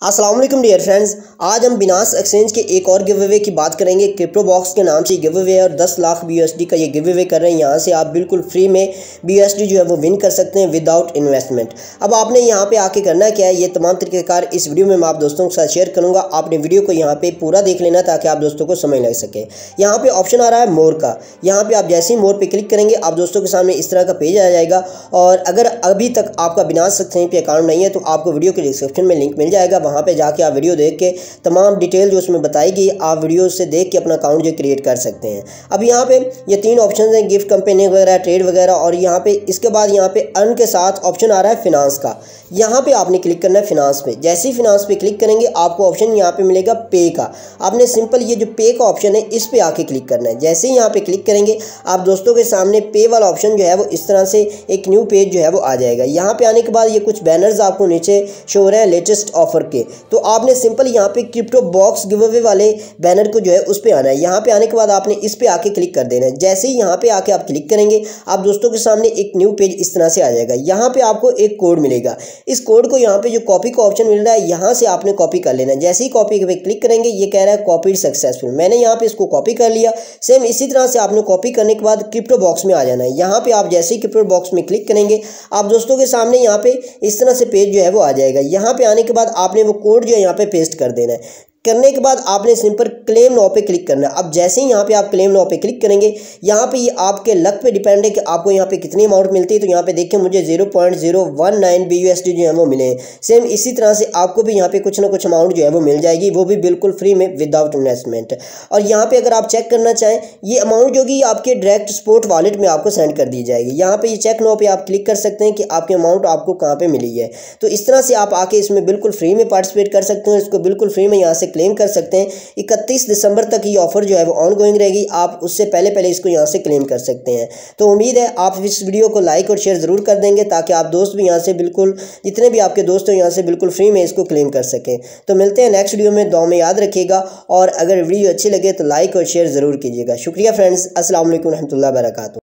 अस्सलाम वालेकुम dear friends, आज हम बिनास एक्सचेंज के एक और गिव अवे की बात करेंगे। क्रिप्टो बॉक्स के नाम से गिव अवे और 10 लाख BUSD का ये गिव अवे कर रहे हैं। यहाँ से आप बिल्कुल फ्री में BUSD जो है वो विन कर सकते हैं विदाउट इन्वेस्टमेंट। अब आपने यहाँ पे आके करना क्या है, ये तमाम तरीक़ेकार इस वीडियो में मैं आप दोस्तों के साथ शेयर करूँगा। आपने वीडियो को यहाँ पे पूरा देख लेना ताकि आप दोस्तों को समझ लग सके। यहाँ पे ऑप्शन आ रहा है मोर का, यहाँ पे आप जैसे ही मोर पे क्लिक करेंगे आप दोस्तों के सामने इस तरह का पेज आ जाएगा। और अगर अभी तक आपका बिनास एक्सचेंज पे अकाउंट नहीं है तो आपको वीडियो के डिस्क्रिप्शन में लिंक मिल जाएगा, वहाँ पे जाके आप वीडियो देख के तमाम डिटेल जो उसमें बताई गई आप वीडियो से देख के अपना अकाउंट जो क्रिएट कर सकते हैं। अब यहाँ पे ये 3 ऑप्शन हैं, गिफ्ट कंपनी वगैरह, ट्रेड वगैरह, और यहाँ पे इसके बाद यहाँ पे अर्न के साथ ऑप्शन आ रहा है फिनांस का। यहाँ पे आपने क्लिक करना है फिनांस पे। जैसे ही फिनांस पे क्लिक करेंगे आपको ऑप्शन यहाँ पे मिलेगा पे का। आपने सिंपल ये जो पे का ऑप्शन है इस पे आके क्लिक करना है। जैसे ही यहाँ पे क्लिक करेंगे आप दोस्तों के सामने पे वाला ऑप्शन जो है वो इस तरह से एक न्यू पेज जो है वो आ जाएगा। यहाँ पे आने के बाद ये कुछ बैनर्स आपको नीचे शो हो रहे हैं लेटेस्ट ऑफर के, तो आपने सिंपल यहाँ पे क्रिप्टो बॉक्स गिव अवे वाले बैनर को जो है उस पे आना है। यहाँ पे आने के बाद आपने इस पे आके क्लिक कर देना है। जैसे ही यहाँ पे आके आप क्लिक करेंगे आप दोस्तों के सामने एक न्यू पेज इस तरह से आ जाएगा। यहाँ पे आपको एक कोड मिलेगा, इस कोड को यहाँ पे जो कॉपी का ऑप्शन मिल रहा है यहाँ से आपने कॉपी कर लेना है। जैसे ही कॉपी पे क्लिक करेंगे ये कह रहा है कॉपी सक्सेसफुल, मैंने यहाँ पे इसको कॉपी कर लिया। सेम इसी तरह से आपने कॉपी करने के बाद क्रिप्टो बॉक्स में आ जाना है। यहाँ पे आप जैसे ही क्रिप्टो बॉक्स में क्लिक करेंगे आप दोस्तों के सामने यहाँ पे इस तरह से पेज जो है वो आ जाएगा। यहाँ पे आने के बाद आपने वो कोड जो है यहाँ पे पेस्ट कर देना है। करने के बाद आपने सिंपल क्लेम नाउ पे क्लिक करना है। अब जैसे ही यहाँ पे आप क्लेम नाउ पे क्लिक करेंगे यहाँ पे ये आपके लक पे डिपेंड है कि आपको यहाँ पे कितनी अमाउंट मिलती है। तो यहाँ पे देखिए मुझे 0.019 BUSD जो है वो मिले हैं। सेम इसी तरह से आपको भी यहाँ पे कुछ ना कुछ अमाउंट जो है वो मिल जाएगी, वो भी बिल्कुल फ्री में विदाउट इन्वेस्टमेंट। और यहाँ पे अगर आप चेक करना चाहें ये अमाउंट जो कि आपके डायरेक्ट स्पॉट वॉलेट में आपको सेंड कर दी जाएगी। यहाँ पे ये चेक नाउ पे आप क्लिक कर सकते हैं कि आपकी अमाउंट आपको कहाँ पे मिली है। तो इस तरह से आप आके इसमें बिल्कुल फ्री में पार्टिसिपेट कर सकते हैं, इसको बिल्कुल फ्री में यहाँ से क्लेम कर सकते हैं। 31 दिसंबर तक ये ऑफर जो है वो ऑन गोइंग रहेगी, आप उससे पहले इसको यहाँ से क्लेम कर सकते हैं। तो उम्मीद है आप इस वीडियो को लाइक और शेयर ज़रूर कर देंगे ताकि आप दोस्त भी यहाँ से बिल्कुल, जितने भी आपके दोस्त हैं यहाँ से बिल्कुल फ्री में इसको क्लेम कर सकें। तो मिलते हैं नेक्स्ट वीडियो में, दुआ में याद रखिएगा और अगर वीडियो अच्छी लगे तो लाइक और शेयर ज़रूर कीजिएगा। शुक्रिया फ्रेंड्स, अस्सलाम वालेकुम रहमतुल्लाहि व बरकातहू।